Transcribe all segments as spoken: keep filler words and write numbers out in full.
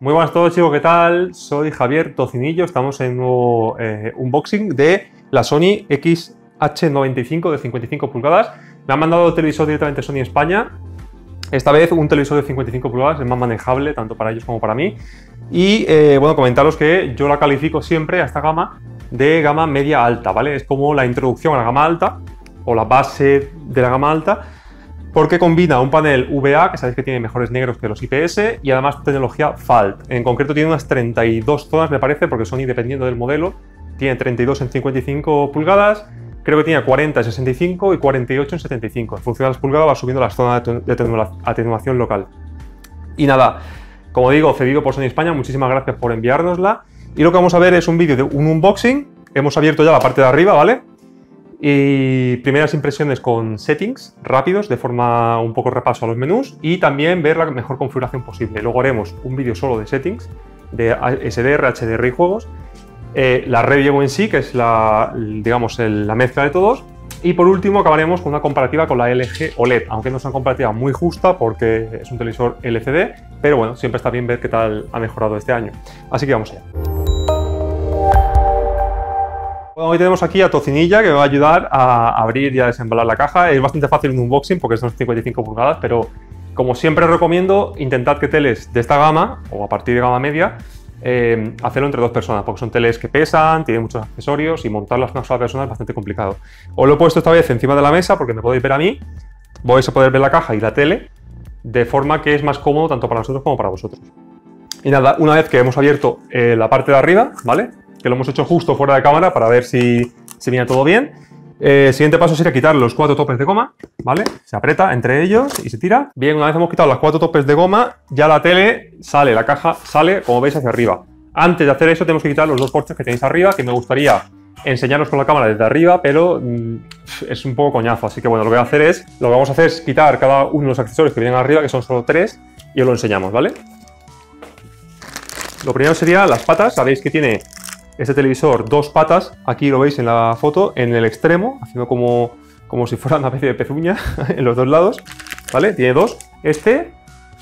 Muy buenas a todos, chicos, ¿qué tal? Soy Javier Tocinillo, estamos en un nuevo eh, unboxing de la Sony X H noventa y cinco de cincuenta y cinco pulgadas. Me han mandado el televisor directamente Sony España. Esta vez un televisor de cincuenta y cinco pulgadas, es más manejable tanto para ellos como para mí. Y eh, bueno, comentaros que yo la califico siempre a esta gama de gama media alta, ¿vale? Es como la introducción a la gama alta o la base de la gama alta, porque combina un panel V A, que sabéis que tiene mejores negros que los I P S, y además tecnología F A L T. En concreto tiene unas treinta y dos zonas, me parece, porque Sony, dependiendo del modelo, tiene treinta y dos en cincuenta y cinco pulgadas, creo que tiene cuarenta en sesenta y cinco y cuarenta y ocho en setenta y cinco. En función de las pulgadas va subiendo las zonas de atenuación local. Y nada, como digo, cedido por Sony España, muchísimas gracias por enviárnosla. Y lo que vamos a ver es un vídeo de un unboxing. Hemos abierto ya la parte de arriba, ¿vale? Y primeras impresiones con settings rápidos, de forma un poco repaso a los menús, y también ver la mejor configuración posible. Luego haremos un vídeo solo de settings, de S D R, H D R y juegos, eh, la review en sí, que es la, digamos, el, la mezcla de todos, y por último acabaremos con una comparativa con la L G O L E D, aunque no es una comparativa muy justa porque es un televisor L C D, pero bueno, siempre está bien ver qué tal ha mejorado este año. Así que vamos allá. Bueno, hoy tenemos aquí a Tocinilla, que me va a ayudar a abrir y a desembalar la caja. Es bastante fácil un unboxing porque son cincuenta y cinco pulgadas, pero como siempre recomiendo, intentad que teles de esta gama, o a partir de gama media, eh, hacerlo entre dos personas, porque son teles que pesan, tienen muchos accesorios y montarlas una sola persona es bastante complicado. Os lo he puesto esta vez encima de la mesa porque me podéis ver a mí, vais a poder ver la caja y la tele, de forma que es más cómodo tanto para nosotros como para vosotros. Y nada, una vez que hemos abierto eh, la parte de arriba, ¿vale?, que lo hemos hecho justo fuera de cámara para ver si, si viene todo bien. Eh, el siguiente paso sería quitar los cuatro topes de goma, ¿vale? Se aprieta entre ellos y se tira. Bien, una vez hemos quitado los cuatro topes de goma, ya la tele sale, la caja sale, como veis, hacia arriba. Antes de hacer eso tenemos que quitar los dos cortes que tenéis arriba, que me gustaría enseñaros con la cámara desde arriba, pero mmm, es un poco coñazo. Así que bueno, lo que voy a hacer es, lo que vamos a hacer es quitar cada uno de los accesorios que vienen arriba, que son solo tres, y os lo enseñamos, ¿vale? Lo primero sería las patas. Sabéis que tiene este televisor dos patas, aquí lo veis en la foto, en el extremo, haciendo como, como si fuera una especie de pezuña en los dos lados, ¿vale? Tiene dos, este,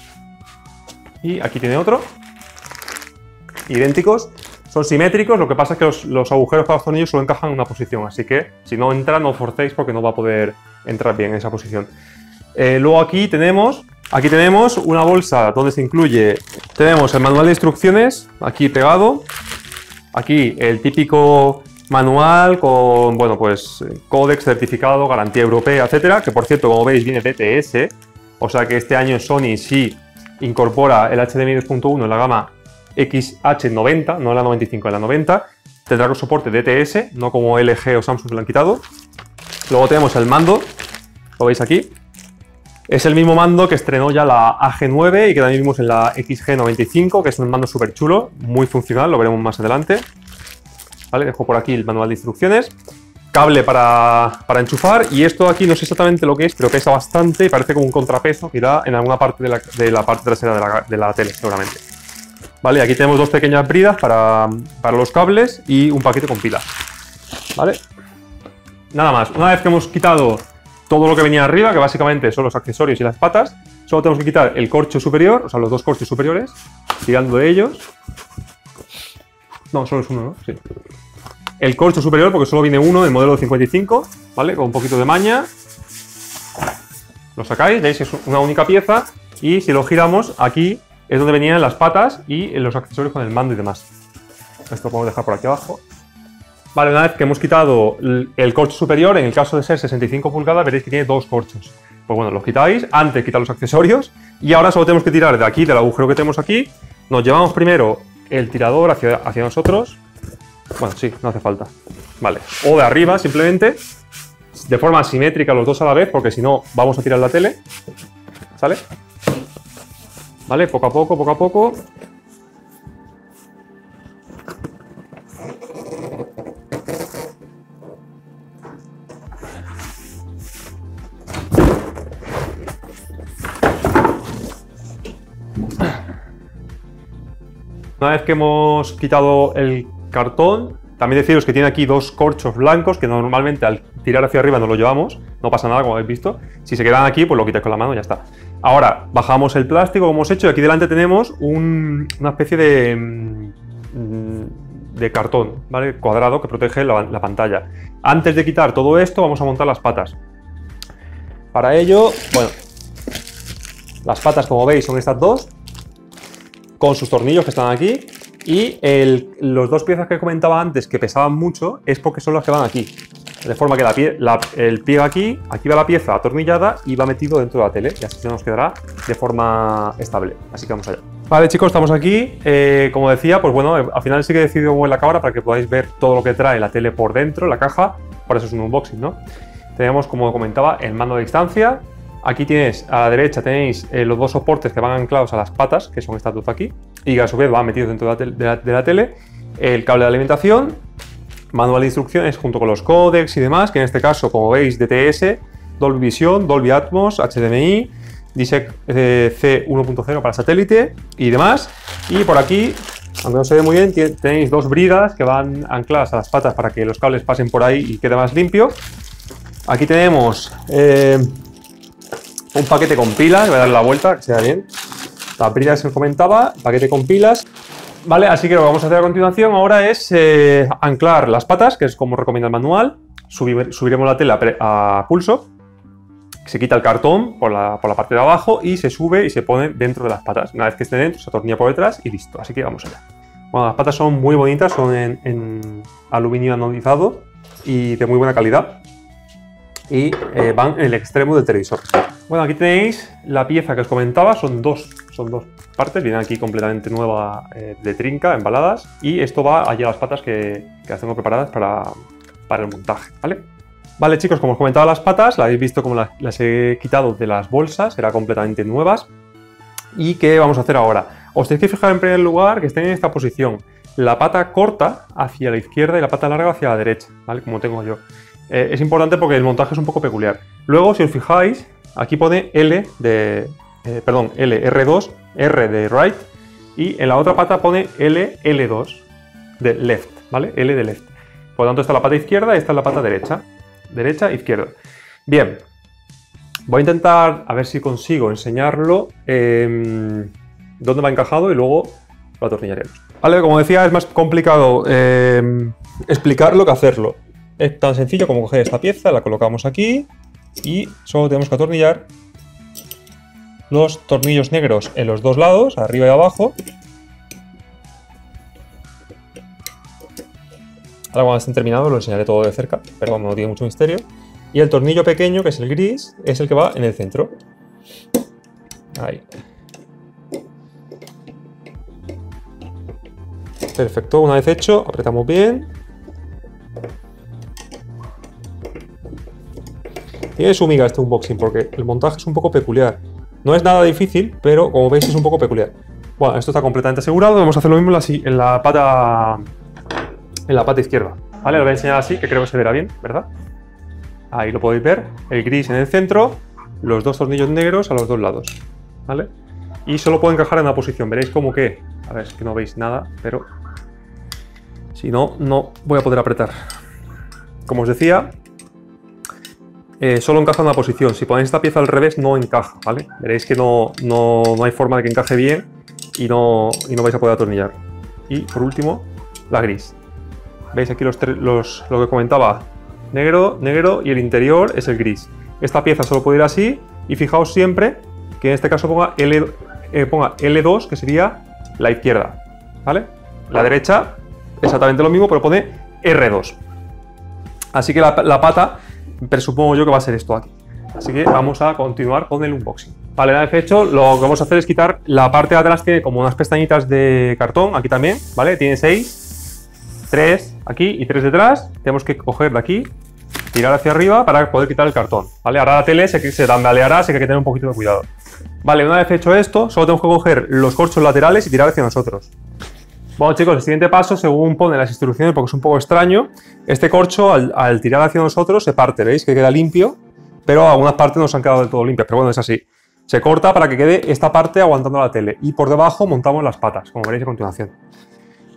y aquí tiene otro, idénticos, son simétricos, lo que pasa es que los, los agujeros para los tornillos solo encajan en una posición, así que si no entra no forcéis porque no va a poder entrar bien en esa posición. Eh, luego aquí tenemos, aquí tenemos una bolsa donde se incluye, tenemos el manual de instrucciones, aquí pegado. Aquí el típico manual con, bueno, pues códex, certificado, garantía europea, etcétera, que por cierto, como veis, viene D T S, o sea que este año Sony sí incorpora el H D M I dos punto uno en la gama X H noventa, no en la noventa y cinco, en la noventa, tendrá soporte D T S, no como L G o Samsung lo han quitado. Luego tenemos el mando, lo veis aquí. Es el mismo mando que estrenó ya la A G nueve y que también vimos en la X G noventa y cinco, que es un mando súper chulo, muy funcional, lo veremos más adelante. Vale, dejo por aquí el manual de instrucciones. Cable para, para enchufar, y esto aquí no sé exactamente lo que es, pero pesa bastante y parece como un contrapeso que irá en alguna parte de la, de la parte trasera de la, de la tele, seguramente. Vale, aquí tenemos dos pequeñas bridas para, para los cables y un paquete con pilas. Vale, nada más. Una vez que hemos quitado todo lo que venía arriba, que básicamente son los accesorios y las patas, solo tenemos que quitar el corcho superior, o sea, los dos corchos superiores, tirando de ellos. No, solo es uno, ¿no? Sí. El corcho superior, porque solo viene uno del modelo cincuenta y cinco, ¿vale? Con un poquito de maña. Lo sacáis, veis que es una única pieza, y si lo giramos, aquí es donde venían las patas y los accesorios con el mando y demás. Esto lo podemos dejar por aquí abajo. Vale, una vez que hemos quitado el corcho superior, en el caso de ser sesenta y cinco pulgadas, veréis que tiene dos corchos. Pues bueno, los quitáis, antes quitar los accesorios, y ahora solo tenemos que tirar de aquí, del agujero que tenemos aquí. Nos llevamos primero el tirador hacia, hacia nosotros. Bueno, sí, no hace falta. Vale, o de arriba, simplemente, de forma simétrica los dos a la vez, porque si no, vamos a tirar la tele. ¿Sale? Vale, poco a poco, poco a poco. Una vez que hemos quitado el cartón, también deciros que tiene aquí dos corchos blancos que normalmente al tirar hacia arriba no lo llevamos, no pasa nada, como habéis visto. Si se quedan aquí, pues lo quitáis con la mano y ya está. Ahora, bajamos el plástico como hemos hecho y aquí delante tenemos un, una especie de, de cartón, ¿vale? Cuadrado que protege la, la pantalla. Antes de quitar todo esto, vamos a montar las patas. Para ello, bueno, las patas, como veis, son estas dos, con sus tornillos que están aquí. Y el, los dos piezas que comentaba antes que pesaban mucho es porque son las que van aquí. De forma que la pie, la, el pie aquí, aquí va la pieza atornillada y va metido dentro de la tele. Y así se nos quedará de forma estable. Así que vamos allá. Vale, chicos, estamos aquí. Eh, como decía, pues bueno, al final sí que he decidido mover la cámara para que podáis ver todo lo que trae la tele por dentro, la caja. Por eso es un unboxing, ¿no? Tenemos, como comentaba, el mando de distancia. Aquí tienes, a la derecha tenéis eh, los dos soportes que van anclados a las patas, que son estas dos aquí, y que a su vez van metidos dentro de la, de la, de la tele. El cable de alimentación, manual de instrucciones junto con los códecs y demás, que en este caso, como veis, D T S, Dolby Vision, Dolby Atmos, H D M I, D S E C eh, C uno punto cero para satélite y demás. Y por aquí, aunque no se ve muy bien, tenéis dos bridas que van ancladas a las patas para que los cables pasen por ahí y quede más limpio. Aquí tenemos eh, un paquete con pilas, voy a darle la vuelta, que se vea bien. Las bridas que os comentaba, paquete con pilas. Vale, así que lo que vamos a hacer a continuación ahora es eh, anclar las patas, que es como recomienda el manual. Subir, subiremos la tela a pulso, se quita el cartón por la, por la parte de abajo y se sube y se pone dentro de las patas. Una vez que esté dentro, se atornilla por detrás y listo. Así que vamos allá. Bueno, las patas son muy bonitas, son en, en aluminio anodizado y de muy buena calidad. Y eh, van en el extremo del televisor. Bueno, aquí tenéis la pieza que os comentaba, son dos, son dos partes, vienen aquí completamente nueva eh, de trinca, embaladas, y esto va allí a las patas que, que las tengo preparadas para, para el montaje, ¿vale? Vale, chicos, como os comentaba, las patas, las habéis visto como las, las he quitado de las bolsas, eran completamente nuevas. ¿Y qué vamos a hacer ahora? Os tenéis que fijar en primer lugar que estén en esta posición, la pata corta hacia la izquierda y la pata larga hacia la derecha, ¿vale? Como tengo yo. Eh, es importante porque el montaje es un poco peculiar. Luego, si os fijáis, aquí pone L de, eh, perdón, L, R dos, R de right, y en la otra pata pone L, L dos de left, ¿vale? L de left. Por lo tanto, esta es la pata izquierda y esta es la pata derecha. Derecha, izquierda. Bien, voy a intentar a ver si consigo enseñarlo eh, dónde va encajado y luego lo atornillaremos. Vale, como decía, es más complicado eh, explicarlo que hacerlo. Es tan sencillo como coger esta pieza, la colocamos aquí y solo tenemos que atornillar los tornillos negros en los dos lados, arriba y abajo. Ahora cuando estén terminados lo enseñaré todo de cerca, pero no tiene mucho misterio. Y el tornillo pequeño, que es el gris, es el que va en el centro. Ahí. Perfecto, una vez hecho, apretamos bien. Tiene su miga este unboxing porque el montaje es un poco peculiar. No es nada difícil, pero como veis es un poco peculiar. Bueno, esto está completamente asegurado. Vamos a hacer lo mismo en la, en la pata en la pata izquierda. Vale, lo voy a enseñar así, que creo que se verá bien, ¿verdad? Ahí lo podéis ver. El gris en el centro, los dos tornillos negros a los dos lados. ¿Vale? Y solo puede encajar en una posición. Veréis como que... A ver, es que no veis nada, pero... Si no, no voy a poder apretar. Como os decía... Eh, solo encaja en una posición. Si ponéis esta pieza al revés no encaja, ¿vale? Veréis que no, no, no hay forma de que encaje bien y no, y no vais a poder atornillar. Y por último, la gris. ¿Veis aquí los, los, lo que comentaba? Negro, negro y el interior es el gris. Esta pieza solo puede ir así y fijaos siempre que en este caso ponga L, eh, ponga L dos, que sería la izquierda, ¿vale? La derecha exactamente lo mismo, pero pone R dos. Así que la, la pata... presupongo yo que va a ser esto aquí. Así que vamos a continuar con el unboxing. Vale, una vez hecho, lo que vamos a hacer es quitar la parte de atrás, que como unas pestañitas de cartón, aquí también, ¿vale? Tiene seis, tres aquí y tres detrás. Tenemos que coger de aquí, tirar hacia arriba para poder quitar el cartón, ¿vale? Ahora la tele se, se tambaleará, así que hay que tener un poquito de cuidado. Vale, una vez hecho esto, solo tenemos que coger los corchos laterales y tirar hacia nosotros. Bueno, chicos, el siguiente paso, según pone las instrucciones, porque es un poco extraño, este corcho al, al tirar hacia nosotros se parte, ¿veis? Que queda limpio, pero algunas partes no se han quedado del todo limpias, pero bueno, es así. Se corta para que quede esta parte aguantando la tele y por debajo montamos las patas, como veréis a continuación.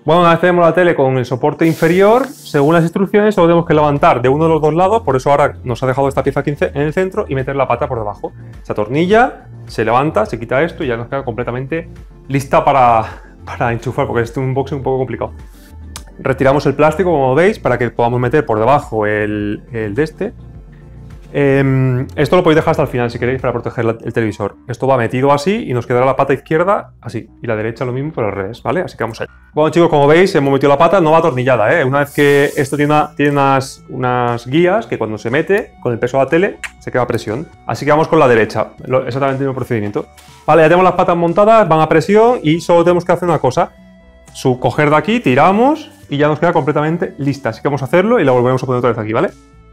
Bueno, una vez tenemos la tele con el soporte inferior, según las instrucciones solo tenemos que levantar de uno de los dos lados, por eso ahora nos ha dejado esta pieza aquí en el centro y meter la pata por debajo. Se atornilla, se levanta, se quita esto y ya nos queda completamente lista para, para enchufar, porque es un unboxing un poco complicado. Retiramos el plástico, como veis, para que podamos meter por debajo el, el de este. Eh, esto lo podéis dejar hasta el final si queréis para proteger la, el televisor. Esto va metido así y nos quedará la pata izquierda así y la derecha lo mismo pero al revés, ¿vale? Así que vamos allá. Bueno chicos, como veis hemos metido la pata, no va atornillada, ¿eh? Una vez que esto tiene, una, tiene unas, unas guías que cuando se mete con el peso de la tele se queda a presión. Así que vamos con la derecha, lo, exactamente el mismo procedimiento. Vale, ya tenemos las patas montadas, van a presión y solo tenemos que hacer una cosa. Su, coger de aquí, tiramos y ya nos queda completamente lista. Así que vamos a hacerlo y la volvemos a poner otra vez aquí, ¿vale?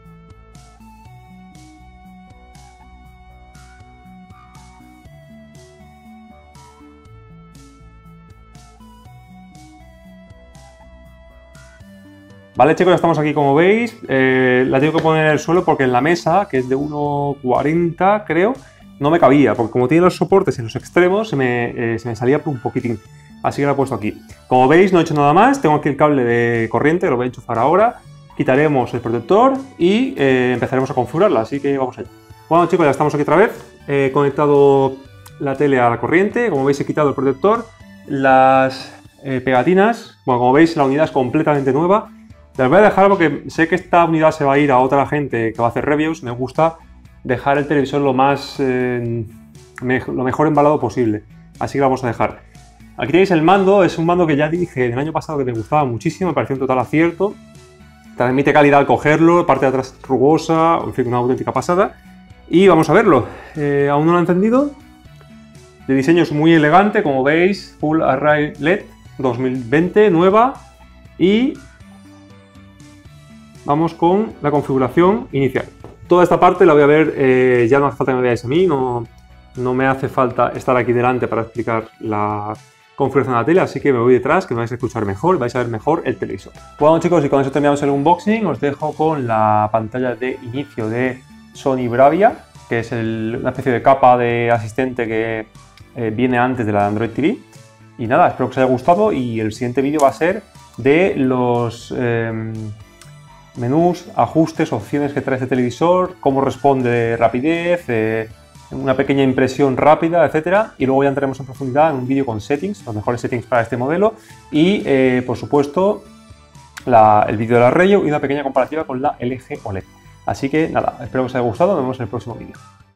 Vale chicos, ya estamos aquí como veis, eh, la tengo que poner en el suelo porque en la mesa, que es de uno cuarenta creo, no me cabía, porque como tiene los soportes en los extremos se me, eh, se me salía por un poquitín, así que la he puesto aquí. Como veis no he hecho nada más, tengo aquí el cable de corriente, lo voy a enchufar ahora, quitaremos el protector y eh, empezaremos a configurarla, así que vamos allá. Bueno chicos, ya estamos aquí otra vez, he conectado la tele a la corriente, como veis he quitado el protector, las eh, pegatinas, bueno como veis la unidad es completamente nueva. Las voy a dejar porque sé que esta unidad se va a ir a otra gente que va a hacer reviews. Me gusta dejar el televisor lo más eh, me, lo mejor embalado posible. Así que lo vamos a dejar. Aquí tenéis el mando. Es un mando que ya dije el año pasado que me gustaba muchísimo. Me pareció un total acierto. Transmite calidad al cogerlo. Parte de atrás rugosa. En fin, una auténtica pasada. Y vamos a verlo. Eh, aún no lo he encendido. El diseño es muy elegante. Como veis, Full Array L E D dos mil veinte, nueva. Y vamos con la configuración inicial. Toda esta parte la voy a ver, eh, ya no hace falta que me veáis a mí, no, no me hace falta estar aquí delante para explicar la configuración de la tele, así que me voy detrás, que me vais a escuchar mejor, vais a ver mejor el televisor. Bueno chicos, y con eso terminamos el unboxing, os dejo con la pantalla de inicio de Sony Bravia, que es el, una especie de capa de asistente que eh, viene antes de la de Android T V. Y nada, espero que os haya gustado y el siguiente vídeo va a ser de los Eh, menús, ajustes, opciones que trae este televisor, cómo responde rapidez, eh, una pequeña impresión rápida, etcétera. Y luego ya entraremos en profundidad en un vídeo con settings, los mejores settings para este modelo y, eh, por supuesto, la, el vídeo de la review y una pequeña comparativa con la L G O L E D. Así que nada, espero que os haya gustado, nos vemos en el próximo vídeo.